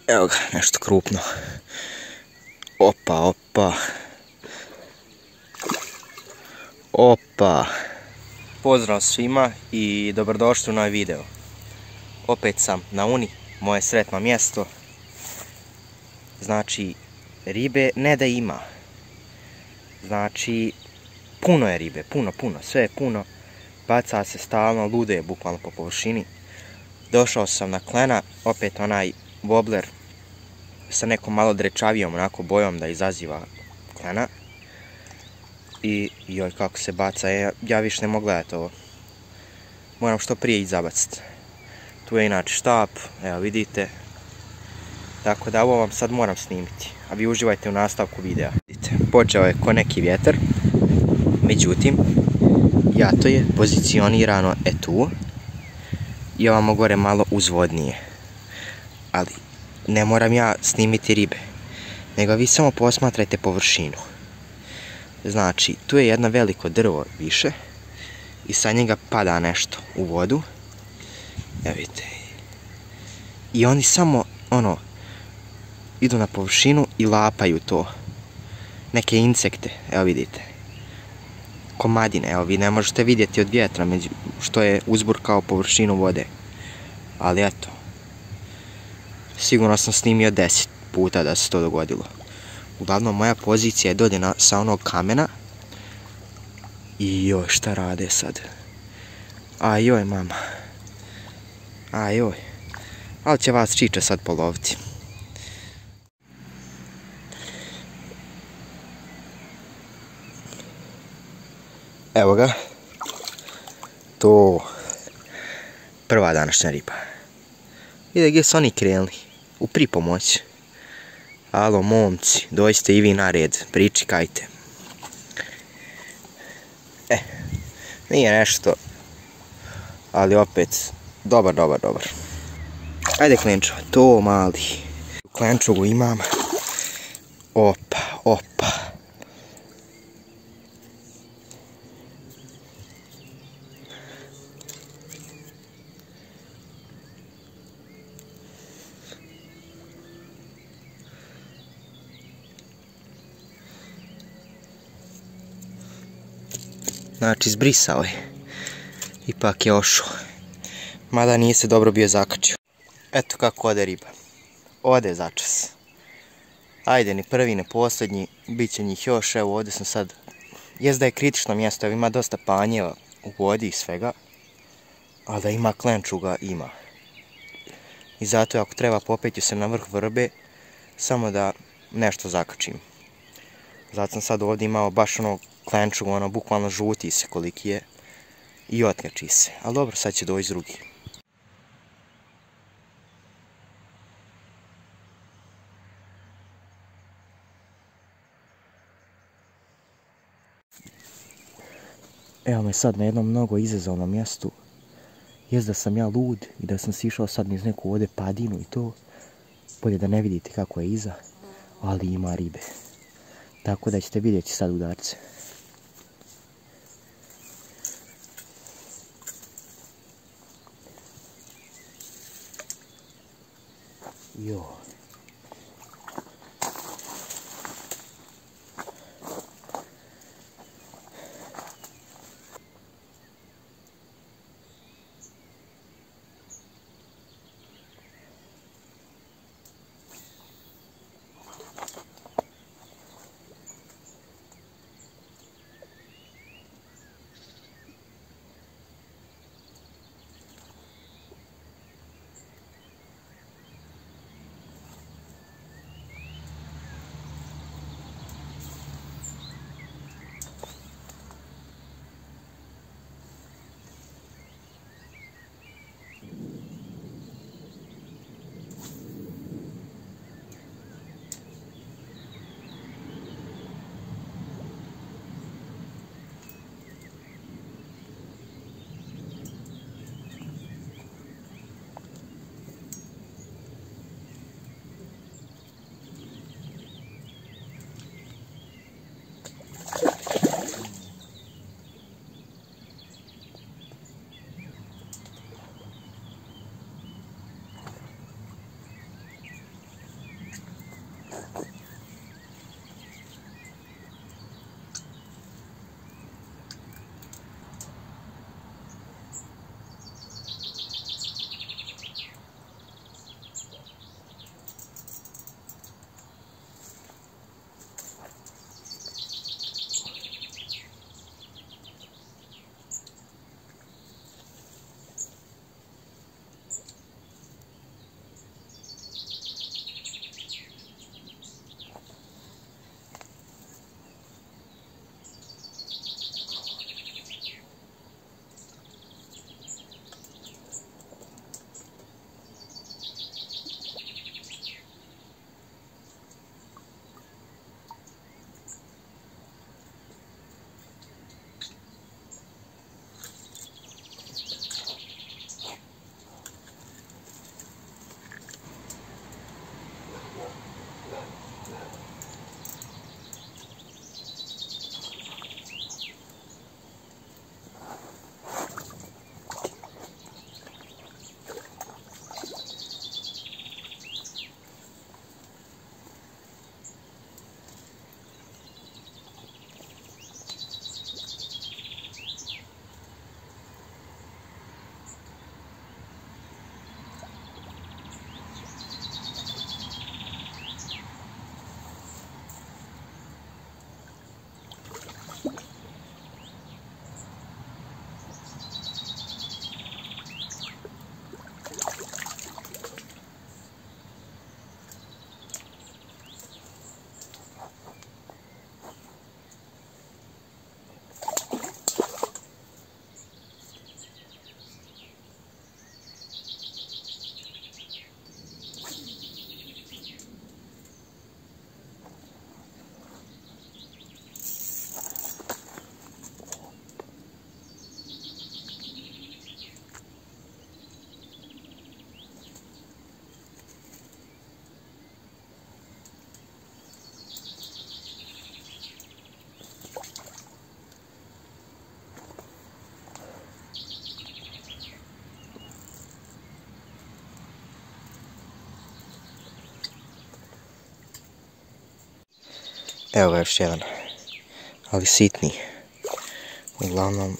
Evo ga, nešto krupno. Opa, opa. Opa. Pozdrav svima i dobrodošli u novi video. Opet sam na Uni, moje sretno mjesto. Znači, ribe ne da ima. Znači, puno je ribe, puno, sve je puno. Baca se stalno, ludo je bukvalno po površini. Došao sam na klena, opet onaj wobbler sa nekom malo drečavijom onako bojom da izaziva klena. I joj kako se baca, ja više ne mogu gledati ovo. Moram što prije izabaciti. Tu je inače štap, evo vidite. Tako da ovo vam sad moram snimiti, a vi uživajte u nastavku videa. Počeo je ko neki vjetar, međutim, jato je pozicionirano tu i ovamo gore malo uzvodnije. Ali ne moram ja snimiti ribe, nego vi samo posmatrajte površinu. Znači, tu je jedno veliko drvo više i sa njega pada nešto u vodu. Evo vidite. I oni samo, idu na površinu i lapaju to. Neke insekte, evo vidite. Komadine, evo vi ne možete vidjeti od vjetra što je uzburkao površinu vode. Ali eto. Sigurno sam snimio 10 puta da se to dogodilo. Uglavnom, moja pozicija je dolje sa onog kamena. I joj, šta rade sad? Ajoj, mama. Ajoj. Ali će vas čiče sad poloviti. Evo ga. To. Prva današnja riba. Vide gdje su oni krenuli. U pripomoć. Alo, momci, dođite i vi na red, pričekajte. Nije nešto, ali opet, dobar. Ajde klenčo, to mali. U klenčogu imam. Opa. Znači, zbrisao je. Ipak je ošao. Mada nije se dobro bio zakačio. Eto kako ode riba. Ode začas. Ajde, ni prvi, ni posljednji. Biće njih još. Evo, ovdje sam sad. Jest da je kritično mjesto. Evo, ima dosta panjeva u vodi i svega. Ali da ima klenčuga, ima. I zato ako treba popeti se na vrh vrbe. Samo da nešto zakačim. Zato sam sad ovdje imao baš klenčugu, bukvalno žuti se koliki je. I otkači se. Ali dobro, sad će doći drugi. Evo me sad na jednom mnogo izazovnom mjestu. Jest da sam ja lud i da sam sišao sad niz neku ovdje padinu i to. Bolje da ne vidite kako je iza. Ali ima ribe. Tako da ćete vidjeti sad udarce. Jo. Evo ga još jedan, ali sitni. Uglavnom,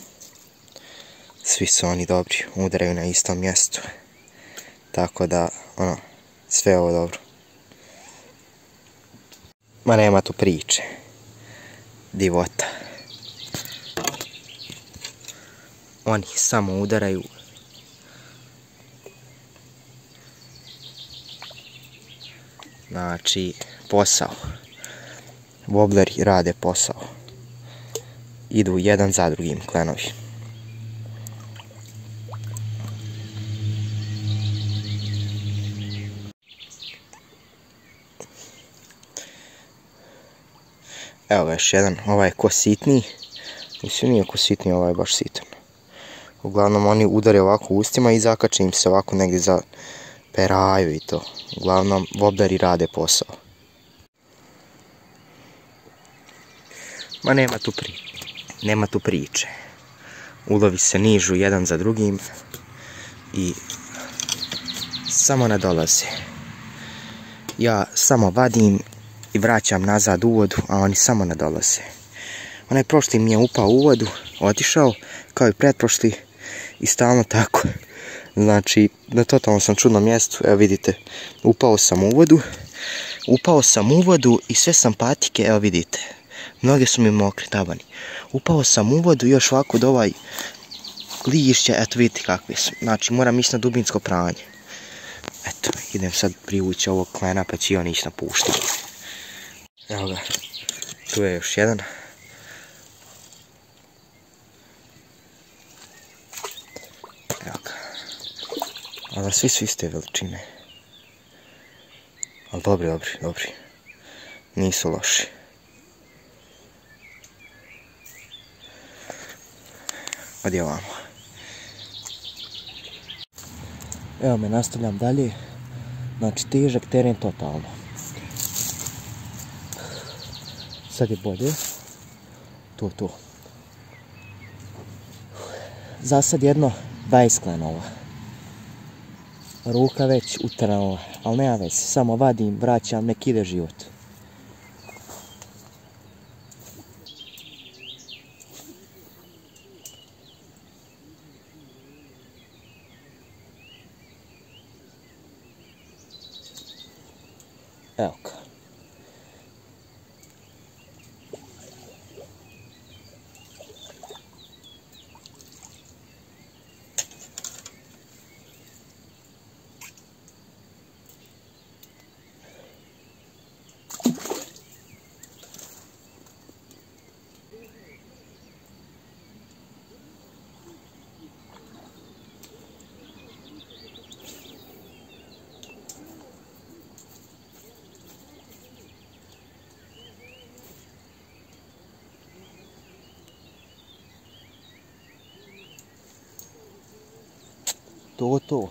svi su oni dobri, udaraju na istom mjestu. Tako da, sve je ovo dobro. Ma nema tu priče. Divota. Oni samo udaraju. Znači, posao. Wobleri rade posao. Idu jedan za drugim klenovi. Evo ga još jedan, ovaj je ko sitniji. Mislim nije ko sitniji, ovaj je baš sitan. Uglavnom oni udare ovako ustima i zakače im se ovako negdje za peraju i to. Uglavnom, wobleri rade posao. Ma nema tu priče. Ulovi se nižu jedan za drugim i samo nadolaze. Ja samo vadim i vraćam nazad u vodu, a oni samo nadolaze. Onaj prošli mi je upao u vodu, otišao, kao i pretprošli, i stalno tako. Znači, na totalno sam čudnom mjestu, evo vidite, upao sam u vodu i sve sam patike, evo vidite, noge su mi mokre, tabani. Upao sam u vodu, još ovako do ovaj lišće, eto vidite kakve su, znači moram ići na dubinsko pranje. Eto, idem sad privući ovog klena, pa će i on ići na puštanje. Evo ga, tu je još jedan. Evo ga. Ali svi su iste veličine. Ali dobri. Nisu loši. Odi ovamo. Evo me, nastavljam dalje. Znači, težak teren totalno. Sad je bolje. To. Za sad jedno 20 klenova. Ruka već utrnula, ali nema veze. Samo vadim, vraćam, nek ide život. Evo ga. To.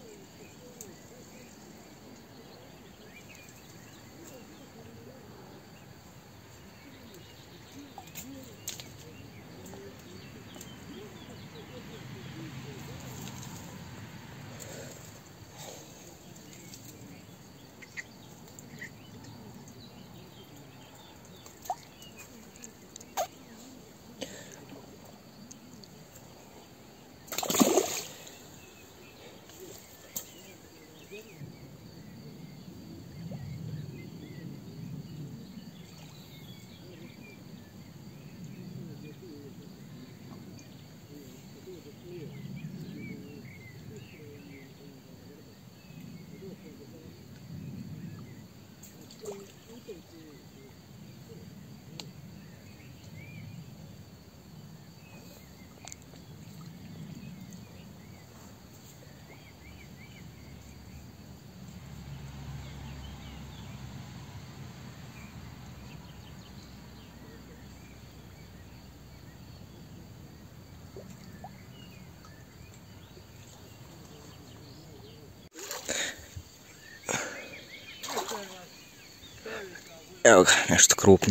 Evo ga, nešto krupno.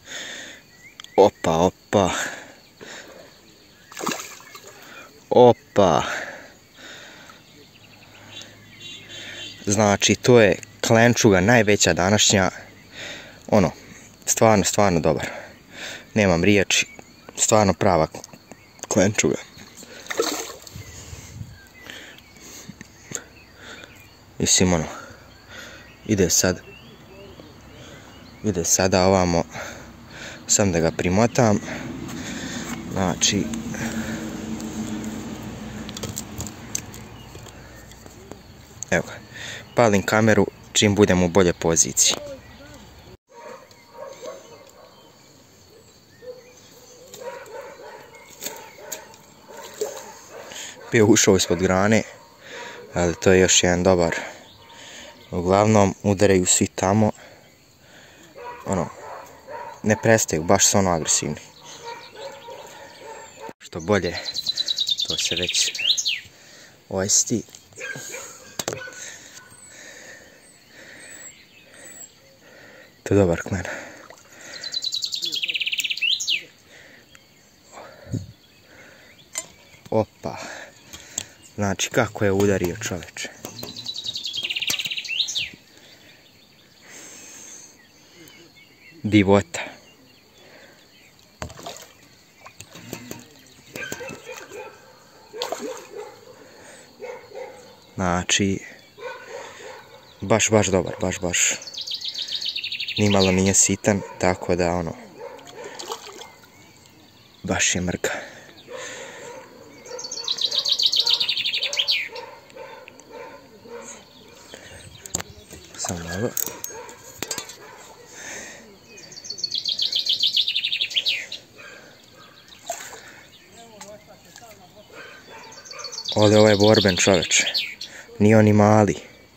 Opa. Znači, to je klenčuga najveća današnja. Stvarno dobar. Nemam riječi. Stvarno prava klenčuga. Mislim ono, ide sada ovamo, sam da ga primotam, znači, evo ga, palim kameru čim budem u bolje poziciji. Bio ušao ispod grane, ali to je još jedan dobar. Uglavnom udaraju svi tamo, ono, ne prestaju, baš su ono agresivni. Što bolje, to se već ojesti. To je dobar klen. Opa, znači kako je udario čoveče. Divota. Znači, baš dobar, baš. Nimalo nije sitan, tako da ono, baš je mrka. Samo malo. Ovdje ovaj borben čoveče, nije oni mali.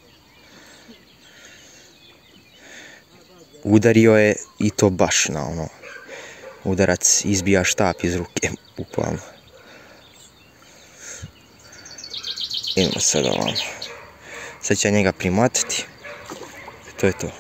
Udario je i to baš na ono, udarac izbija štap iz ruke, bukvalno. Idemo sad ovamo. Sad ću ja njega primotiti. To je to.